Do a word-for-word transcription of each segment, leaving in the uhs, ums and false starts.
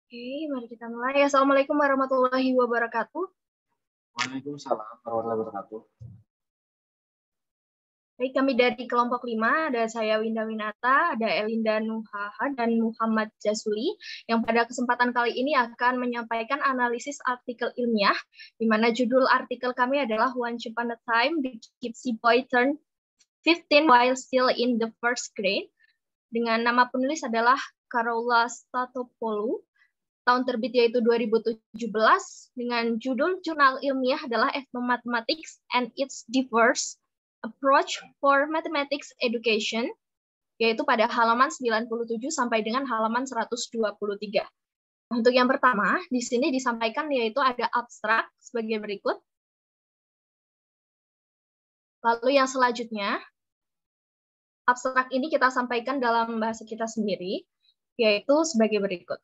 Oke, mari kita mulai. Assalamualaikum warahmatullahi wabarakatuh. Waalaikumsalam warahmatullahi wabarakatuh. Baik, kami dari kelompok lima, ada saya Winda Winata, ada Elinda Nuhaha, dan Muhammad Jasuli, yang pada kesempatan kali ini akan menyampaikan analisis artikel ilmiah, di mana judul artikel kami adalah Once Upon a Time, the Gypsy Boy Turned fifteen while still in the first grade, dengan nama penulis adalah Carola Statopoulou. Tahun terbit yaitu dua ribu tujuh belas, dengan judul jurnal ilmiah adalah Ethnomathematics and its Diverse Approach for Mathematics Education, yaitu pada halaman sembilan puluh tujuh sampai dengan halaman seratus dua puluh tiga. Untuk yang pertama, di sini disampaikan yaitu ada abstrak sebagai berikut. Lalu yang selanjutnya, abstrak ini kita sampaikan dalam bahasa kita sendiri, yaitu sebagai berikut.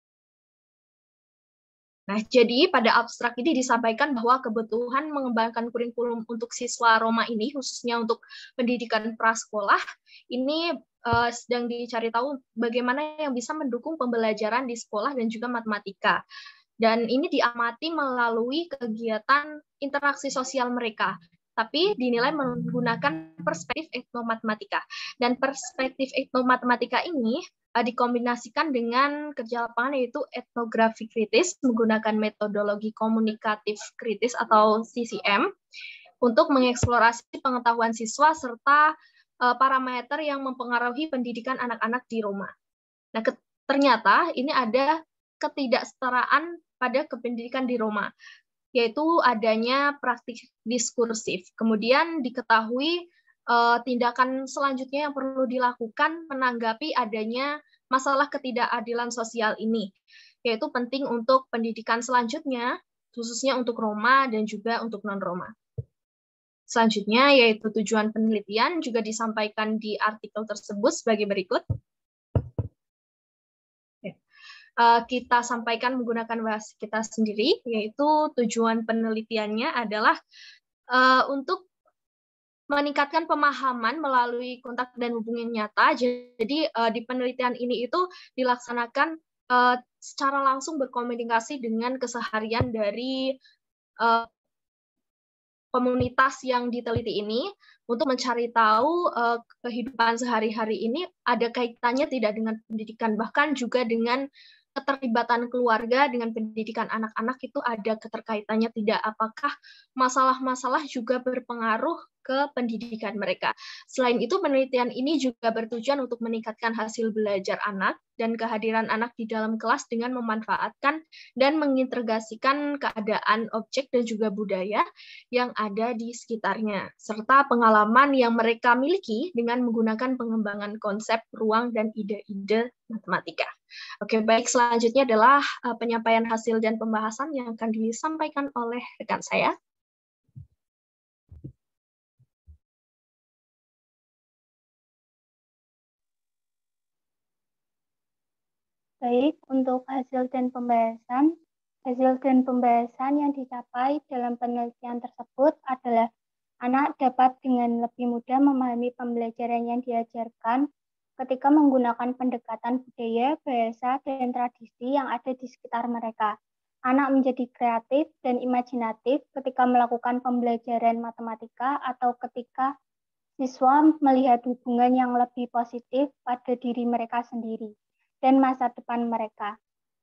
Nah, jadi pada abstrak ini disampaikan bahwa kebutuhan mengembangkan kurikulum untuk siswa Roma ini, khususnya untuk pendidikan prasekolah, ini uh, sedang dicari tahu bagaimana yang bisa mendukung pembelajaran di sekolah dan juga matematika. Dan ini diamati melalui kegiatan interaksi sosial mereka, tapi dinilai menggunakan perspektif etnomatematika. Dan perspektif etnomatematika ini dikombinasikan dengan kerja lapangan yaitu etnografi kritis menggunakan metodologi komunikatif kritis atau C C M untuk mengeksplorasi pengetahuan siswa serta uh, parameter yang mempengaruhi pendidikan anak-anak di Roma. Nah, ternyata ini ada ketidaksetaraan pada kependidikan di Roma, yaitu adanya praktik diskursif. Kemudian diketahui Uh, tindakan selanjutnya yang perlu dilakukan menanggapi adanya masalah ketidakadilan sosial ini, yaitu penting untuk pendidikan selanjutnya, khususnya untuk Roma dan juga untuk non-Roma. Selanjutnya, yaitu tujuan penelitian juga disampaikan di artikel tersebut sebagai berikut. Uh, kita sampaikan menggunakan bahasa kita sendiri, yaitu tujuan penelitiannya adalah uh, untuk meningkatkan pemahaman melalui kontak dan hubungan nyata. Jadi uh, di penelitian ini itu dilaksanakan uh, secara langsung berkomunikasi dengan keseharian dari uh, komunitas yang diteliti ini untuk mencari tahu uh, kehidupan sehari-hari ini ada kaitannya tidak dengan pendidikan, bahkan juga dengan keterlibatan keluarga dengan pendidikan anak-anak itu ada keterkaitannya tidak, apakah masalah-masalah juga berpengaruh ke pendidikan mereka. Selain itu, penelitian ini juga bertujuan untuk meningkatkan hasil belajar anak dan kehadiran anak di dalam kelas dengan memanfaatkan dan mengintegrasikan keadaan objek dan juga budaya yang ada di sekitarnya, serta pengalaman yang mereka miliki dengan menggunakan pengembangan konsep ruang dan ide-ide matematika. Oke, baik, selanjutnya adalah uh, penyampaian hasil dan pembahasan yang akan disampaikan oleh rekan saya. Baik, untuk hasil dan pembahasan, hasil dan pembahasan yang dicapai dalam penelitian tersebut adalah anak dapat dengan lebih mudah memahami pembelajaran yang diajarkan ketika menggunakan pendekatan budaya, bahasa, dan tradisi yang ada di sekitar mereka. Anak menjadi kreatif dan imajinatif ketika melakukan pembelajaran matematika atau ketika siswa melihat hubungan yang lebih positif pada diri mereka sendiri dan masa depan mereka.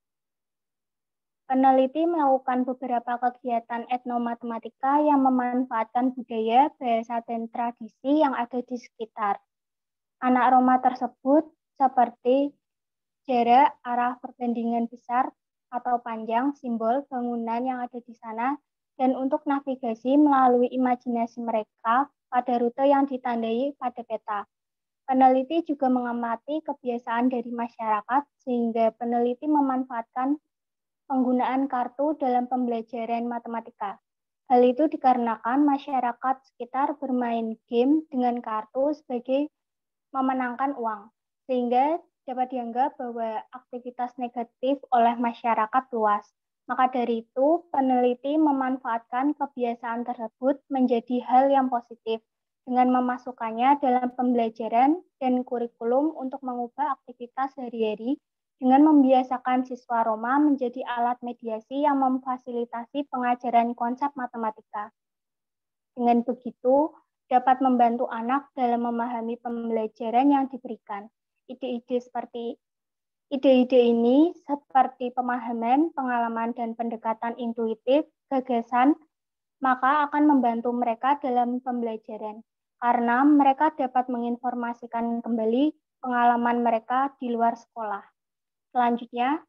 Peneliti melakukan beberapa kegiatan etnomatematika yang memanfaatkan budaya, bahasa, dan tradisi yang ada di sekitar anak Roma tersebut seperti jarak, arah perbandingan besar atau panjang, simbol, bangunan yang ada di sana, dan untuk navigasi melalui imajinasi mereka pada rute yang ditandai pada peta. Peneliti juga mengamati kebiasaan dari masyarakat sehingga peneliti memanfaatkan penggunaan kartu dalam pembelajaran matematika. Hal itu dikarenakan masyarakat sekitar bermain game dengan kartu sebagai memenangkan uang, sehingga dapat dianggap bahwa aktivitas negatif oleh masyarakat luas. Maka dari itu, peneliti memanfaatkan kebiasaan tersebut menjadi hal yang positif dengan memasukkannya dalam pembelajaran dan kurikulum untuk mengubah aktivitas sehari-hari dengan membiasakan siswa Roma menjadi alat mediasi yang memfasilitasi pengajaran konsep matematika. Dengan begitu, dapat membantu anak dalam memahami pembelajaran yang diberikan. Ide-ide seperti ide-ide ini seperti pemahaman, pengalaman, dan pendekatan intuitif, gagasan, maka akan membantu mereka dalam pembelajaran, karena mereka dapat menginformasikan kembali pengalaman mereka di luar sekolah. Selanjutnya,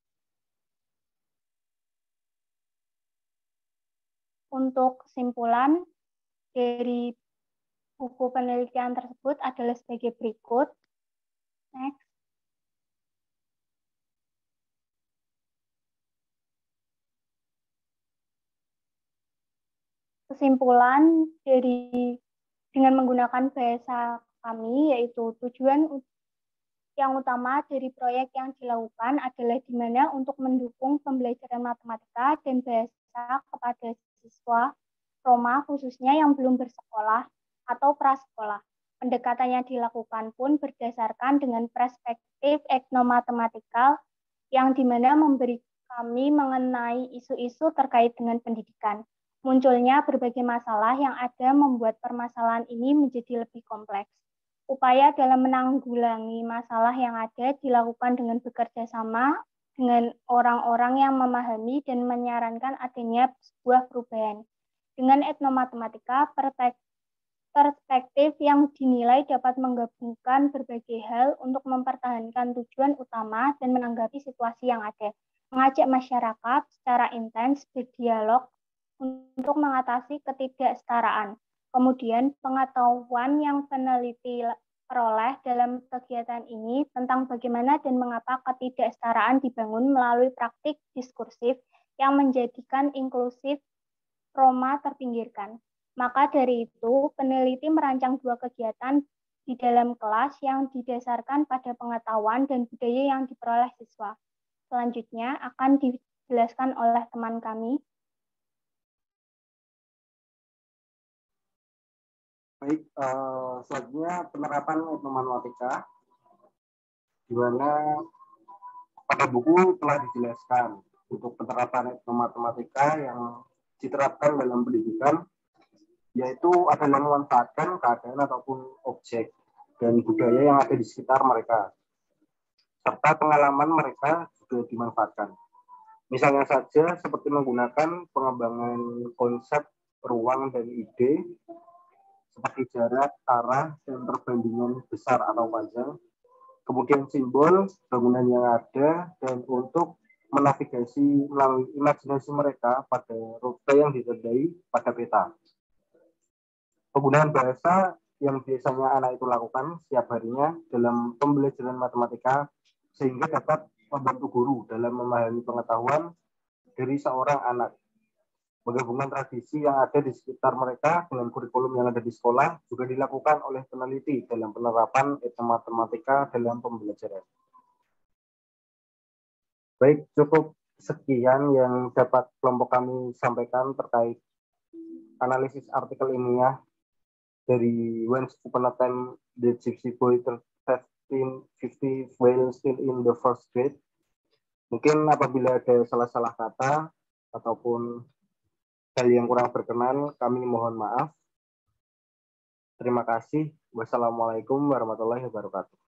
untuk kesimpulan dari buku penelitian tersebut adalah sebagai berikut. Next. Kesimpulan dari dengan menggunakan bahasa kami, yaitu tujuan yang utama dari proyek yang dilakukan adalah di mana untuk mendukung pembelajaran matematika dan bahasa kepada siswa Roma khususnya yang belum bersekolah atau prasekolah. Pendekatan yang dilakukan pun berdasarkan dengan perspektif etnomatematikal yang di mana memberi kami mengenai isu-isu terkait dengan pendidikan. Munculnya berbagai masalah yang ada membuat permasalahan ini menjadi lebih kompleks. Upaya dalam menanggulangi masalah yang ada dilakukan dengan bekerja sama dengan orang-orang yang memahami dan menyarankan adanya sebuah perubahan. Dengan etnomatematika, perspektif yang dinilai dapat menggabungkan berbagai hal untuk mempertahankan tujuan utama dan menanggapi situasi yang ada. Mengajak masyarakat secara intens berdialog untuk mengatasi ketidaksetaraan. Kemudian pengetahuan yang peneliti peroleh dalam kegiatan ini tentang bagaimana dan mengapa ketidaksetaraan dibangun melalui praktik diskursif yang menjadikan inklusif Roma terpinggirkan. Maka dari itu, peneliti merancang dua kegiatan di dalam kelas yang didasarkan pada pengetahuan dan budaya yang diperoleh siswa. Selanjutnya akan dijelaskan oleh teman kami. Baik, uh, selanjutnya penerapan etnomatematika, di mana pada buku telah dijelaskan untuk penerapan etnomatematika yang diterapkan dalam pendidikan, yaitu adalah memanfaatkan keadaan ataupun objek dan budaya yang ada di sekitar mereka, serta pengalaman mereka juga dimanfaatkan. Misalnya saja seperti menggunakan pengembangan konsep ruang dan ide, seperti jarak, arah, dan perbandingan besar atau panjang, kemudian simbol, bangunan yang ada, dan untuk menavigasi melalui imajinasi mereka pada rute yang ditandai pada peta. Penggunaan bahasa yang biasanya anak itu lakukan setiap harinya dalam pembelajaran matematika sehingga dapat membantu guru dalam memahami pengetahuan dari seorang anak. Penggabungan tradisi yang ada di sekitar mereka dengan kurikulum yang ada di sekolah juga dilakukan oleh peneliti dalam penerapan etnomatematika dalam pembelajaran. Baik, cukup sekian yang dapat kelompok kami sampaikan terkait analisis artikel ilmiah dari Once Upon a Time the Gypsy Boy thirteen fifty while still in the first grade. Mungkin apabila ada salah-salah kata ataupun hal yang kurang berkenan, kami mohon maaf. Terima kasih. Wassalamualaikum warahmatullahi wabarakatuh.